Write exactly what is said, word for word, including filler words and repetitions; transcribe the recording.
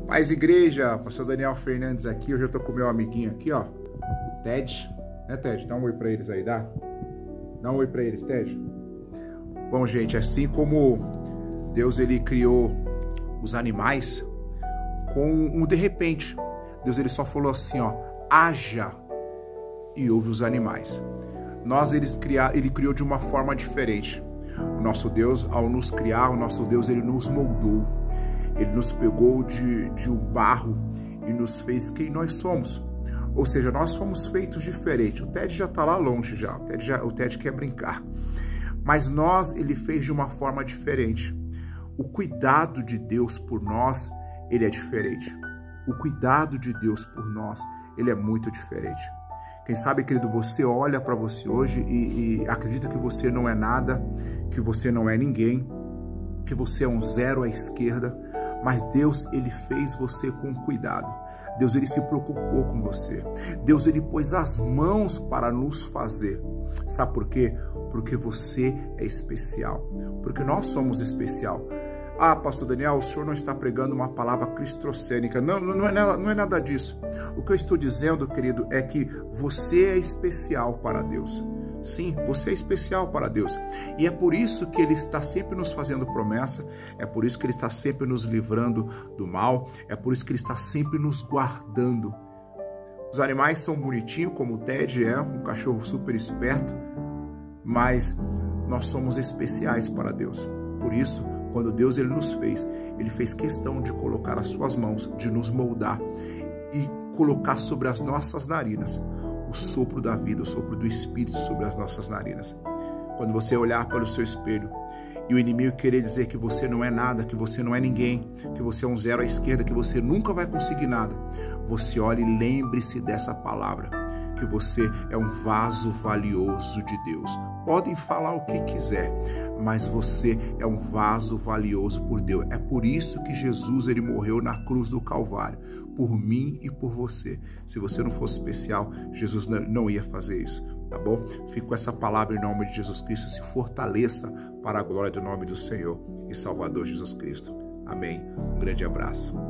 Paz Igreja, pastor Daniel Fernandes aqui. Hoje eu tô com o meu amiguinho aqui, ó, o Ted. Né, Ted? Dá um oi pra eles aí, dá? Dá um oi pra eles, Ted. Bom, gente, assim como Deus ele criou os animais com um de repente, Deus ele só falou assim, ó, haja, e houve os animais. Nós eles criar, ele criou de uma forma diferente. O nosso Deus, ao nos criar, o nosso Deus ele nos moldou. Ele nos pegou de, de um barro e nos fez quem nós somos. Ou seja, nós fomos feitos diferente. O Ted já está lá longe já. O Ted, já, o Ted quer brincar. Mas nós, ele fez de uma forma diferente. O cuidado de Deus por nós, ele é diferente. O cuidado de Deus por nós, ele é muito diferente. Quem sabe, querido, você olha para você hoje e, e acredita que você não é nada, que você não é ninguém, que você é um zero à esquerda. Mas Deus, ele fez você com cuidado. Deus, ele se preocupou com você. Deus, ele pôs as mãos para nos fazer. Sabe por quê? Porque você é especial. Porque nós somos especial. Ah, pastor Daniel, o senhor não está pregando uma palavra cristocênica. Não, não é nada, não é nada disso. O que eu estou dizendo, querido, é que você é especial para Deus. Sim, você é especial para Deus. E é por isso que Ele está sempre nos fazendo promessa, é por isso que Ele está sempre nos livrando do mal, é por isso que Ele está sempre nos guardando. Os animais são bonitinhos, como o Ted é, um cachorro super esperto, mas nós somos especiais para Deus. Por isso, quando Deus ele nos fez, Ele fez questão de colocar as suas mãos, de nos moldar e colocar sobre as nossas narinas o sopro da vida, o sopro do Espírito sobre as nossas narinas. Quando você olhar para o seu espelho e o inimigo querer dizer que você não é nada, que você não é ninguém, que você é um zero à esquerda, que você nunca vai conseguir nada, você olhe e lembre-se dessa palavra, que você é um vaso valioso de Deus. Podem falar o que quiser, mas você é um vaso valioso por Deus. É por isso que Jesus ele morreu na cruz do Calvário, por mim e por você. Se você não fosse especial, Jesus não ia fazer isso, tá bom? Fique com essa palavra em nome de Jesus Cristo. Se fortaleça para a glória do nome do Senhor e Salvador Jesus Cristo. Amém. Um grande abraço.